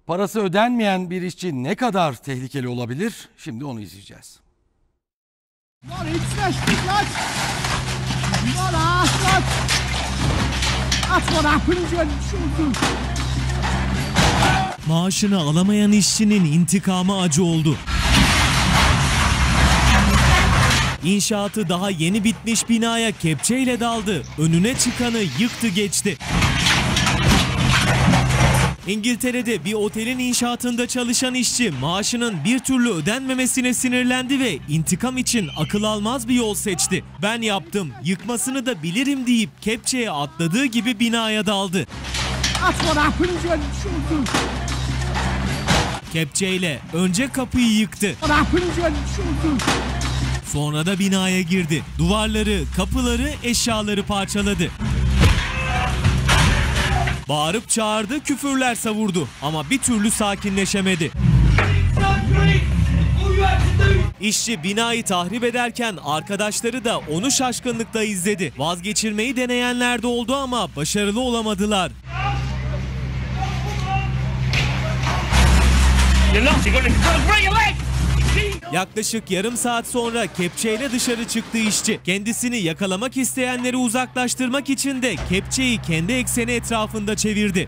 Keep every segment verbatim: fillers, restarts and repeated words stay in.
Parası ödenmeyen bir işçi ne kadar tehlikeli olabilir? Şimdi onu izleyeceğiz. Maaşını alamayan işçinin intikamı acı oldu. İnşaatı daha yeni bitmiş binaya kepçeyle daldı. Önüne çıkanı yıktı geçti. İngiltere'de bir otelin inşaatında çalışan işçi maaşının bir türlü ödenmemesine sinirlendi ve intikam için akıl almaz bir yol seçti. Ben yaptım, yıkmasını da bilirim deyip kepçeye atladığı gibi binaya daldı. Kepçeyle önce kapıyı yıktı. Sonra da binaya girdi. Duvarları, kapıları, eşyaları parçaladı. Bağırıp çağırdı, küfürler savurdu ama bir türlü sakinleşemedi. İşçi binayı tahrip ederken arkadaşları da onu şaşkınlıkla izledi. Vazgeçirmeyi deneyenler de oldu ama başarılı olamadılar. Yaklaşık yarım saat sonra kepçeyle dışarı çıktı işçi. Kendisini yakalamak isteyenleri uzaklaştırmak için de kepçeyi kendi ekseni etrafında çevirdi.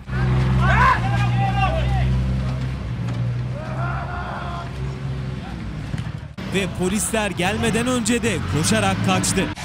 Ve polisler gelmeden önce de koşarak kaçtı.